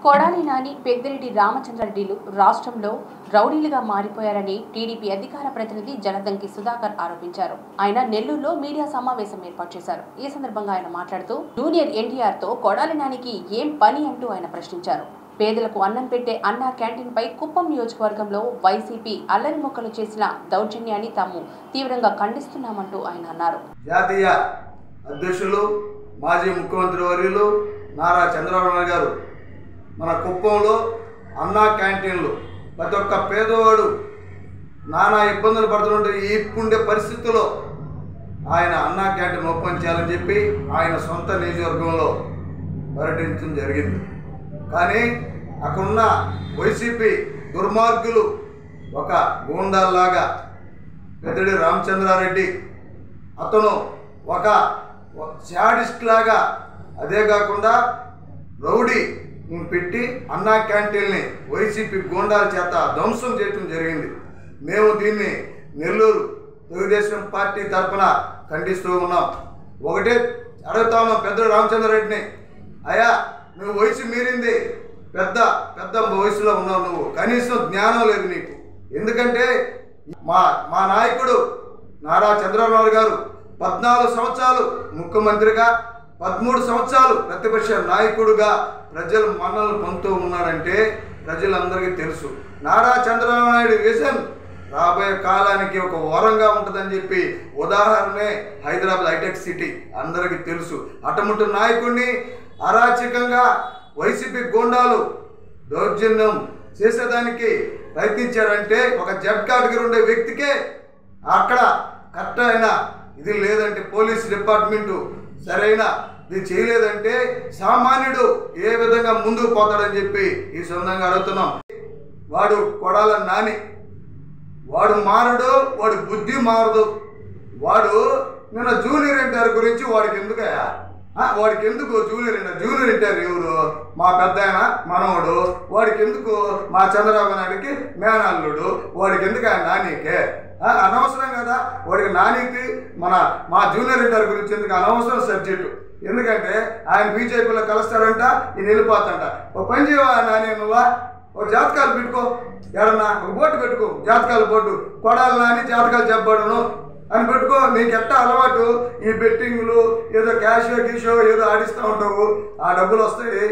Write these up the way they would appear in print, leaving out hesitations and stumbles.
కొడాలి నాని, పెద్దిరెడ్డి రామచంద్రారెడ్డిలు రాష్ట్రంలో రౌడీలుగా మారిపోయారని టీడీపీ అధికార ప్రతినిధి జలదంకి సుధాకర్ ఆరోపించారు. ఆయన నెల్లూరులో మీడియా సమావేశం ఏర్పాటు చేశారు. ఈ సందర్భంగా ఆయన మాట్లాడుతూ జూనియర్ ఎన్టీఆర్ తో కొడాలి నానికి ఏం పని అంటూ ఆయన ప్రశ్నించారు. పేదలకు అన్నం పెట్టే అన్నా క్యాంటీన్ పై కుప్పం నియోజకవర్గంలో వైసీపీ అల్లరి మొక్కలు చేసిన దౌర్జన్యాన్ని తాము తీవ్రంగా ఖండిస్తున్నామంటూ ఆయన అన్నారు. జాతీయ అధ్యక్షులు మాజీ ముఖ్యమంత్రి వర్యులు నారా చంద్రబాబు నాయుడు గారు మన కుప్పంలో అన్నా క్యాంటీన్లు ప్రతి ఒక్క పేదవాడు నానా ఇబ్బందులు పడుతుంటే ఇప్పుండే పరిస్థితుల్లో ఆయన అన్నా క్యాంటీన్ ఓపెన్ చేయాలని చెప్పి ఆయన సొంత నియోజకవర్గంలో పర్యటించడం జరిగింది. కానీ అక్కడున్న వైసీపీ దుర్మార్గులు ఒక గూండాల్లాగా పెద్దిరెడ్డి రామచంద్రారెడ్డి అతను ఒక శాడిస్ట్ లాగా, అదే కాకుండా రౌడీ పెట్టి అన్నా క్యాంటీన్ని వైసీపీ గూండాల చేత ధ్వంసం చేయడం జరిగింది. మేము దీన్ని నెల్లూరు తెలుగుదేశం పార్టీ తరఫున ఖండిస్తూ ఉన్నాం. ఒకటే అడుగుతా ఉన్నాం పెద్దిరెడ్డి రామచంద్రారెడ్డిని, అయ్యా నువ్వు వయసు మీరింది, పెద్ద పెద్ద వయసులో ఉన్నావు, నువ్వు కనీసం జ్ఞానం లేదు నీకు. ఎందుకంటే మా నాయకుడు నారా చంద్రబాబు నాయుడు గారు 14 సంవత్సరాలు ముఖ్యమంత్రిగా, 13 సంవత్సరాలు ప్రతిపక్ష నాయకుడుగా ప్రజలు మన్నలు పొందుతూ ఉన్నాడంటే ప్రజలందరికీ తెలుసు. నారా చంద్రబాబు నాయుడు విజన్ రాబోయే కాలానికి ఒక వరంగా ఉంటుందని చెప్పి ఉదాహరణే హైదరాబాద్ హైటెక్ సిటీ అందరికీ తెలుసు. అటముట్టు నాయకుడిని అరాచకంగా వైసీపీ గూండాలు దౌర్జన్యం చేసేదానికి ప్రయత్నించారంటే ఒక జెడ్ కేటగిరీ ఉండే వ్యక్తికే అక్కడ కరెక్ట్ అయిన ఇది లేదంటే పోలీస్ డిపార్ట్మెంటు సరైన ఇది చేయలేదంటే సామాన్యుడు ఏ విధంగా ముందుకు పోతాడని చెప్పి ఈ సొంతంగా అడుగుతున్నాం. వాడు కొడాలి నాని, వాడు మారడు, వాడి బుద్ధి మారదు. వాడు నిన్న జూనియర్ ఎన్టీఆర్ గురించి వాడికి ఎందుకయ్యా, వాడికి ఎందుకు జూనియర్ ఎన్టీఆర్ ఎవరు? మా పెద్ద ఆయన మనవడు. వాడికి ఎందుకు మా చంద్రబాబు నాయుడికి మేనల్లుడు. వాడికి ఎందుకు ఆయన నానికే అనవసరం కదా. వాడికి నానికి మా జూనియర్ ఎన్టీఆర్ గురించి ఎందుకు అనవసరం సబ్జెక్టు. ఎందుకంటే ఆయన బీజేపీలో కలుస్తాడంట, ఈయన వెళ్ళిపోతాడంట. ఒక పని చేయవా నాని, నువ్వా ఒక జాతకాలు పెట్టుకో, ఎవరన్నా ఒక బోర్డు పెట్టుకో, జాతకాల బోర్డు, కొడాలి నాని జాతకాలు చెప్పబడును అని పెట్టుకో. నీకు ఎట్టా అలవాటు ఈ బెట్టింగ్లు, ఏదో క్యాషో గీషో ఏదో ఆడిస్తూ ఉంటావు, ఆ డబ్బులు వస్తాయి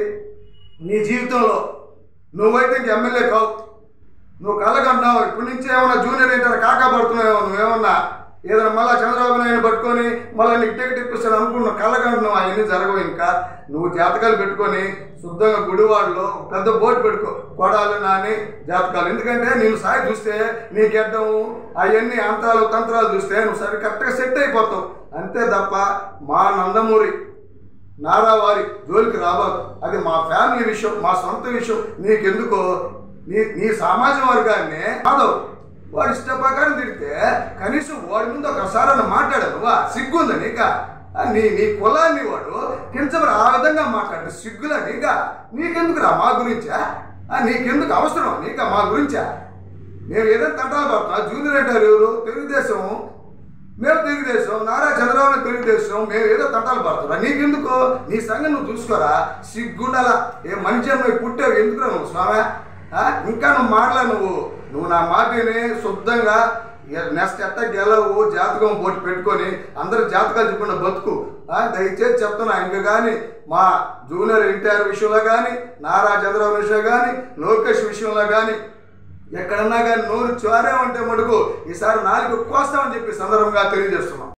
నీ జీవితంలో. నువ్వైతే ఇంక ఎమ్మెల్యే కావు, నువ్వు కలగంటున్నావు. ఇప్పటి నుంచి ఏమన్నా జూనియర్ ఎన్టీఆర్ కాకపడుతున్నావేమో, నువ్వేమన్నా ఏదైనా మళ్ళీ చంద్రబాబు నాయుడు పట్టుకొని మళ్ళీ నీకు టికెట్ ఇప్పిస్తాను అనుకున్నావు, కలగంటున్నావు. అవన్నీ జరగవు. ఇంకా నువ్వు జాతకాలు పెట్టుకొని శుద్ధంగా గుడివాడలో పెద్ద బోర్డు పెట్టుకో, కొడాలి నాని జాతకాలు. ఎందుకంటే నేను సాయి చూస్తే నీ గెడ్డము అవన్నీ అంతరాలు తంత్రాలు చూస్తే నువ్వు సరి కరెక్ట్గా సెట్ అయిపోతావు. అంతే తప్ప మా నందమూరి నారావారి జోలికి రాబాదు. అది మా ఫ్యామిలీ విషయం, మా సొంత విషయం. నీకెందుకో నీ సమాజ వర్గాన్ని కాదు, వాడు ఇష్ట ప్రకారం తిడితే కనీసం వాడి ముందు ఒకసారి మాట్లాడాను. సిగ్గుందా నీక? నీ కులాన్ని వాడు కించబడి ఆ విధంగా మాట్లాడు, సిగ్గులా నీక? నీకెందుకురా మా గురించా? నీకెందుకు అవసరం నీక మా గురించా? మేము ఏదైనా తంటాలు పడుతున్నా. జూనియర్ ఎన్టీఆర్ ఎవరు? తెలుగుదేశం. మేము తెలుగుదేశం, నారా చంద్రబాబు తెలుగుదేశం. మేము ఏదో తంటాలు పడుతున్నా. నీకెందుకు? నీ సంగతి నువ్వు చూసుకోరా. సిగ్గుండాలా? ఏ మనిషి నువ్వు పుట్టావు ఎందుకురా నువ్వు స్వామి? ఇంకా నువ్వు మాటలా, నువ్వు నా మాటని శుద్ధంగా నెక్స్ట్ ఎట్ట గెలవు జాతకం పోటీ పెట్టుకొని అందరూ జాతకాలు చెప్పిన బతుకు. దయచేసి చెప్తున్నా, ఇంకా కానీ మా జూనియర్ ఎన్టీఆర్ విషయంలో కానీ, నారా చంద్రబాబు విషయంలో కానీ, లోకేష్ విషయంలో కానీ ఎక్కడన్నా కానీ నోరు చోరేమంటే మటుకు ఈసారి 4 కోస్తామని చెప్పి సందర్భంగా తెలియజేస్తున్నాం.